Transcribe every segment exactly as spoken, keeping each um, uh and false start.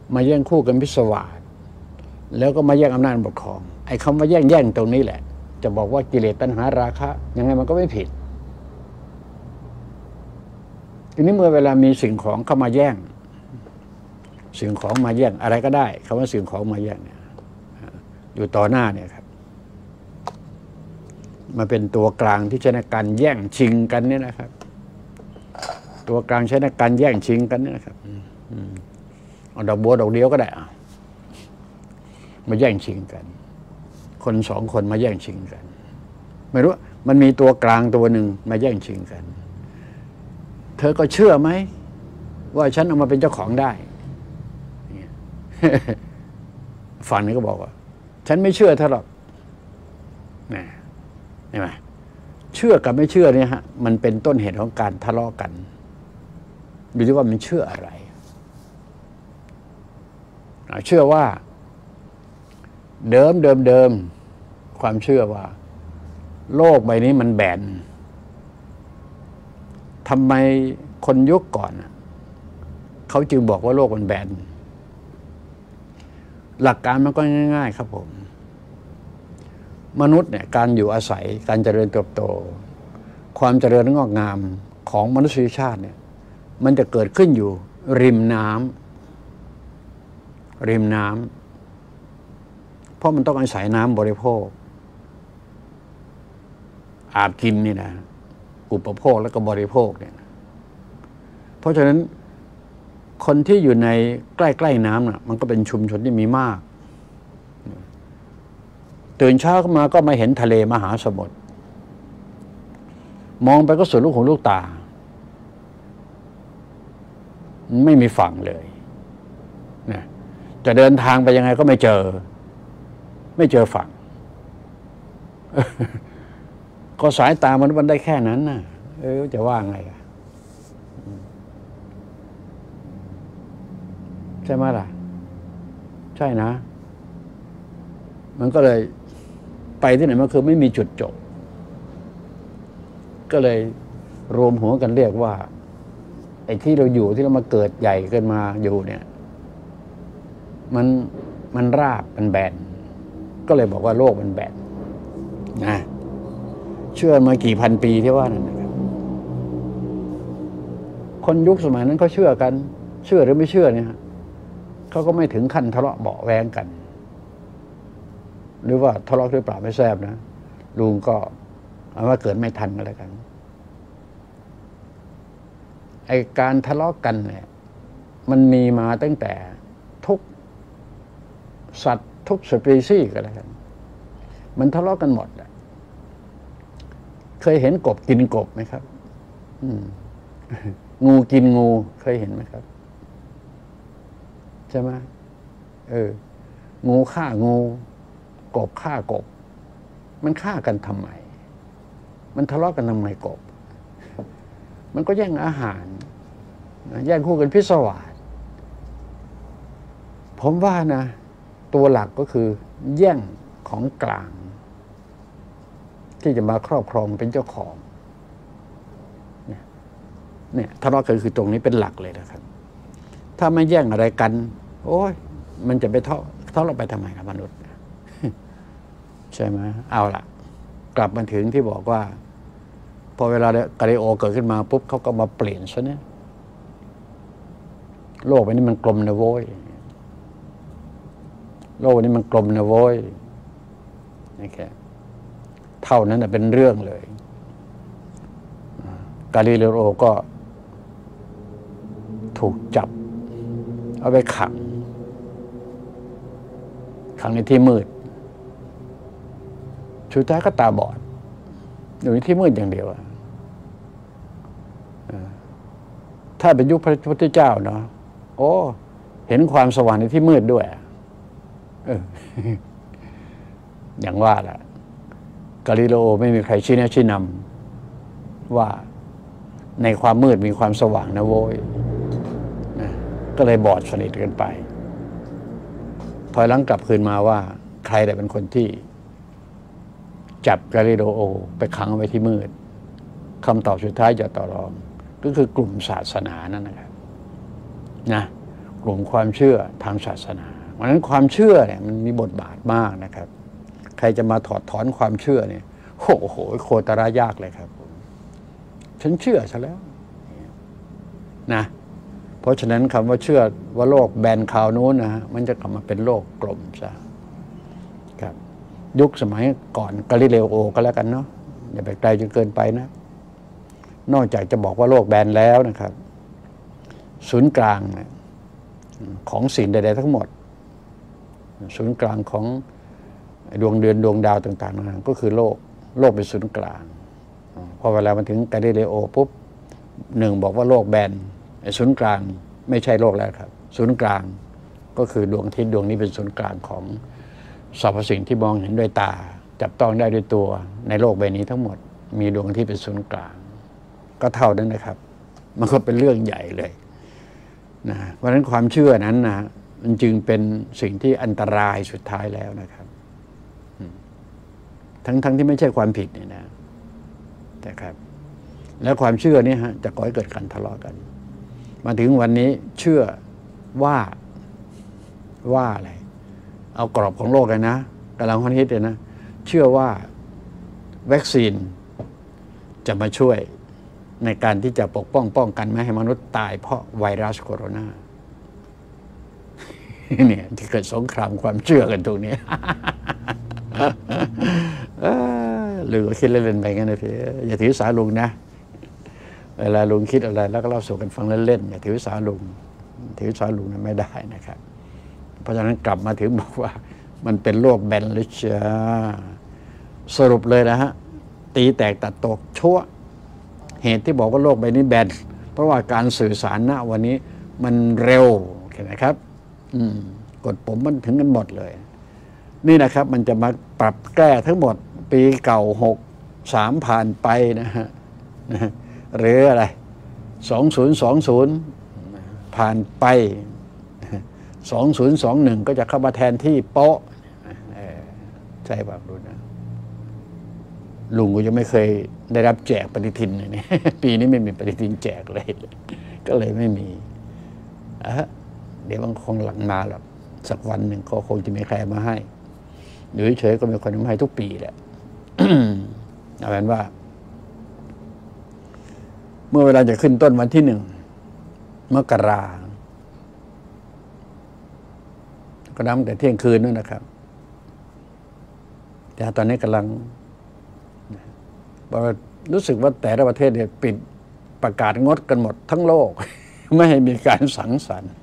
มาแย่งคู่กันพิศวาสแล้วก็มาแย่งอำนาจปกครองไอ้คำว่าแย่งแย่งตรงนี้แหละจะบอกว่ากิเลสตัณหาราคะยังไงมันก็ไม่ผิดทีนี้เมื่อเวลามีสิ่งของเข้ามาแย่งสิ่งของมาแย่งอะไรก็ได้คำว่าสิ่งของมาแย่งเนี่ยอยู่ต่อหน้าเนี่ยครับมาเป็นตัวกลางที่ใช้ในการแย่งชิงกันเนี่ยนะครับตัวกลางใช้ในการแย่งชิงกันเนี่ยนะครับเอาดอกบัวดอกเดียวก็ได้มาแย่งชิงกันคนสองคนมาแย่งชิงกันไม่รู้มันมีตัวกลางตัวหนึ่งมาแย่งชิงกันเธอก็เชื่อไหมว่าฉันเอามาเป็นเจ้าของได้ฝั่งนี้ก็บอกว่าฉันไม่เชื่อเธอหรอกนะเห็นไหมเชื่อกับไม่เชื่อเนี่ยฮะมันเป็นต้นเหตุของการทะเลาะกันดูที่ว่ามันเชื่ออะไรเชื่อว่าเดิมเดิมเดิมความเชื่อว่าโลกใบนี้มันแบนทำไมคนยุคก่อนเขาจึงบอกว่าโลกมันแบนหลักการมันก็ง่ายๆครับผมมนุษย์เนี่ยการอยู่อาศัยการเจริญเติบโตความเจริญงอกงามของมนุษยชาติเนี่ยมันจะเกิดขึ้นอยู่ริมน้ำริมน้ำเพราะมันต้องอาศัยน้ำบริโภคอาบกินนี่นะอุปโภคแล้วก็บริโภคเนี่ยเพราะฉะนั้นคนที่อยู่ในใกล้ๆน้ำน่ะมันก็เป็นชุมชนที่มีมากตื่นเช้าขึ้นมาก็มาเห็นทะเลมหาสมุทรมองไปก็สุดลูกหูลูกตาไม่มีฝั่งเลยนะจะเดินทางไปยังไงก็ไม่เจอไม่เจอฝั่ง ก็สายตามันมันได้แค่นั้นนะเออจะว่าไงอะใช่ไหมล่ะใช่นะมันก็เลยไปที่ไหนมันคือไม่มีจุดจบก็เลยรวมหัวกันเรียกว่าไอ้ที่เราอยู่ที่เรามาเกิดใหญ่เกินมาอยู่เนี่ยมันมันราบมันแบนก็เลยบอกว่าโลกมันแบนนะเชื่อมากี่พันปีที่ว่านั่นนะครับคนยุคสมัยนั้นเขาเชื่อกันเชื่อหรือไม่เชื่อเนี่ยเขาก็ไม่ถึงขั้นทะเลาะเบาะแว้งกันหรือว่าทะเลาะหรือเปล่าไม่แซ่บนะลุงก็เอาว่าเกิดไม่ทันก็แล้วกันไอการทะเลาะกันเนี่ยมันมีมาตั้งแต่ทุกสัตว์ทุกสปีชีส์ก็แล้วกันมันทะเลาะกันหมดแหละเคยเห็นกบกินกบไหมครับงูกินงูเคยเห็นไหมครับใช่ไหมเอองูฆ่างูกบฆ่ากบมันฆ่ากันทำไมมันทะเลาะกันทำไมกบมันก็แย่งอาหารแย่งคู่กันพิศวาสผมว่านะตัวหลักก็คือแย่งของกลางที่จะมาครอบครองเป็นเจ้าของเนี่ยเนี่ยทะเลาะกันคือตรงนี้เป็นหลักเลยนะครับถ้าไม่แย่งอะไรกันโอ้ยมันจะไปทะเลาะทะเลาะไปทำไมกับมนุษย์ใช่ไหมเอาล่ะกลับมาถึงที่บอกว่าพอเวลากาลิโอเกิดขึ้นมาปุ๊บเขาก็มาเปลี่ยนซะเนี่ยโลกนี้มันกลมนะโว้ยโลกนี้มันกลมนะโว้ยนี่แค่เท่านั้นเป็นเรื่องเลยกาลิเลโอก็ถูกจับเอาไปขังขังในที่มืดสุดท้ายก็ตาบอดอยู่ในที่มืดอย่างเดียวถ้าเป็นยุคพระพุทธเจ้าเนาะโอ้เห็นความสว่างในที่มืดด้วยเอออย่างว่าล่ะกาลิเลโอไม่มีใครชี้แนะชี้นำว่าในความมืดมีความสว่างนะโว้ยนะก็เลยบอดสนิทกันไปถอยหลังกลับคืนมาว่าใครแต่เป็นคนที่จับกาลิเลโอไปขังไว้ที่มืดคำตอบสุดท้ายจะต่อรองก็คือกลุ่มศาสนานั่นนะครับนะกลุ่มความเชื่อทางศาสนาเพราะฉะนั้นความเชื่อเนี่ยมันมีบทบาทมากนะครับ ใครจะมาถอดถอนความเชื่อเนี่ยโอ้โหโคตรยากเลยครับฉันเชื่อซะแล้วนะเพราะฉะนั้นคำว่าเชื่อว่าโลกแบนคราวนู้นนะฮะมันจะกลับมาเป็นโลกกลมซะครับยุคสมัยก่อนกาลิเลโอก็แล้วกันเนาะอย่าไปไกลจนเกินไปนะนอกจากจะบอกว่าโลกแบนแล้วนะครับศูนย์กลางของสิ่งใดๆทั้งหมดศูนย์กลางของดวงเดือนดวงดาวต่างๆนะก็คือโลกโลกเป็นศูนย์กลางพอเวลามันถึงกาลิเลโอปุ๊บหนึ่งบอกว่าโลกแบนศูนย์กลางไม่ใช่โลกแล้วครับศูนย์กลางก็คือดวงอาทิตย์ดวงนี้เป็นศูนย์กลางของสรรพสิ่งที่มองเห็นด้วยตาจับต้องได้ด้วยตัวในโลกใบนี้ทั้งหมดมีดวงอาทิตย์เป็นศูนย์กลางก็เท่านั้นนะครับมันก็เป็นเรื่องใหญ่เลยนะเพราะฉะนั้นความเชื่อนั้นนะมันจึงเป็นสิ่งที่อันตรายสุดท้ายแล้วนะครับทั้งทั้งที่ไม่ใช่ความผิดเนี่ยนะแต่ครับแล้วความเชื่อนี้ฮะจะก่อให้เกิดการทะเลาะกันมาถึงวันนี้เชื่อว่าว่าอะไรเอากรอบของโลกเลยนะกำลังฮอตฮิตเลยนะเชื่อว่าวัคซีนจะมาช่วยในการที่จะปกป้องป้องกันไม่ให้มนุษย์ตายเพราะไวรัสโคโรนาเนี่ยที่เกิดสงครามความเชื่อกันตรงนี้หรือคิดเล่นๆไปงั้นนะพี่อย่าถือสาลุงนะเวลาลุงคิดอะไรแล้วก็เล่าสู่กันฟังเล่นๆอย่าถือสาลุงถือสาลุงนั้นไม่ได้นะครับเพราะฉะนั้นกลับมาถึงบอกว่ามันเป็นโลกแบนเลยจ้าสรุปเลยนะฮะตีแตกตัดตกชั่วเหตุที่บอกว่าโลกใบนี้แบนเพราะว่าการสื่อสารณวันนี้มันเร็วเห็นไหมครับอืมกดปุ่มมันถึงกันหมดเลยนี่นะครับมันจะมาปรับแก้ทั้งหมดปีเก่าหกสามผ่านไปนะฮะหรืออะไรสองศูนย์สองศูนย์ผ่านไปสองศูนย์สองหนึ่งก็จะเข้ามาแทนที่โป๊ะใช่แบบรู้นะลุงก็ยังไม่เคยได้รับแจกปฏิทินเลยเนี่ยปีนี้ไม่มีปฏิทินแจกเลยก็เลยไม่มีอ่ะเดี๋ยวมันคงหลังมาหรอกสักวันหนึ่งก็คงจะมีใครมาให้หรือเฉยก็มีคนมาให้ทุกปีแหละ เอาเป็นว่าเมื่อเวลาจะขึ้นต้นวันที่หนึ่งมกราก็นับแต่เที่ยงคืนนั่นนะครับแต่ตอนนี้กำลังรู้สึกว่าแต่ละประเทศเนี่ยปิดประกาศงดกันหมดทั้งโลก ไม่ให้มีการสังสรรค์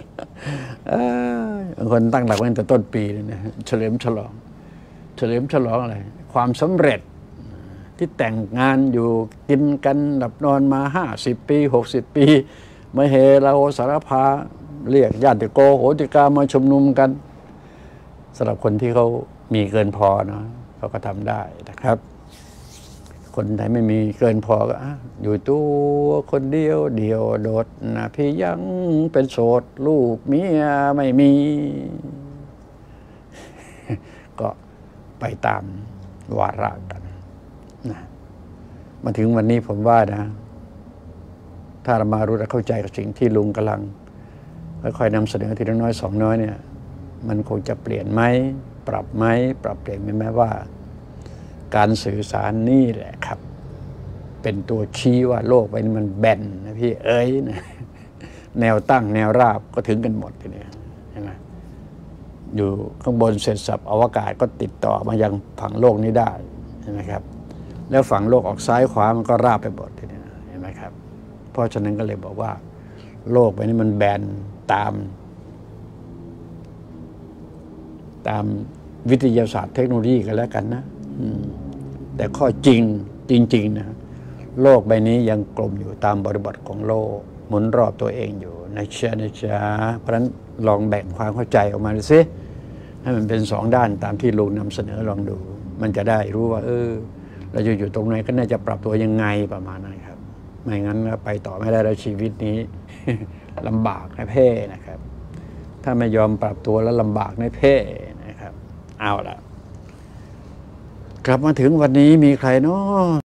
บางคนตั้งหลักไว้ตั้งแต่ต้นปีเลยนะเฉลิมฉลองเฉลิมฉลองอะไรความสำเร็จที่แต่งงานอยู่กินกันหลับนอนมาห้าสิบปีหกสิบปีมาเฮลาโอสารพาเรียกญาติโกโหติกามาชุมนุมกันสำหรับคนที่เขามีเกินพอเนาะเขาก็ทำได้นะครับคนไหนไม่มีเกินพอก็อยู่ตัวคนเดียวเดียวโดดนะพี่ยังเป็นโสดลูกเมียไม่มี ก็ไปตามวาระกันนะมาถึงวันนี้ผมว่านะถ้าเรามารู้และเข้าใจกับสิ่งที่ลุงกำลังค่อยๆนำเสนอทีละน้อยสองน้อยเนี่ยมันคงจะเปลี่ยนไหมปรับไหมปรับเปลี่ยนไหมแม้ว่าการสื่อสารนี่แหละครับเป็นตัวชี้ว่าโลกใบนี้มันแบนนะพี่เอ้ยนะแนวตั้งแนวราบก็ถึงกันหมดทีนี้ใช่ไหมอยู่ข้างบนเสร็จสับอวกาศก็ติดต่อมายังฝั่งโลกนี้ได้ใช่ไหมครับแล้วฝั่งโลกออกซ้ายขวามันก็ราบไปหมดทีนี้เห็นไหมครับเพราะฉะนั้นก็เลยบอกว่าโลกใบนี้มันแบนตามตามวิทยาศาสตร์เทคโนโลยีกันแล้วกันนะแต่ข้อจริงจริงๆนะโลกใบนี้ยังกลมอยู่ตามบริบทของโลกหมุนรอบตัวเองอยู่นะจ๊ะนะจ๊ะเพราะฉะนั้นลองแบ่งความเข้าใจออกมาดูสิให้มันเป็นสองด้านตามที่ลุงนำเสนอลองดูมันจะได้รู้ว่าเออเราจะอยู่ตรงไหนก็น่าจะปรับตัวยังไงประมาณนั้นครับไม่งั้นไปต่อไม่ได้แล้วชีวิตนี้ ลำบากในเพ่นะครับถ้าไม่ยอมปรับตัวแล้วลำบากในเพ่นะครับเอาละกลับมาถึงวันนี้มีใครเนาะ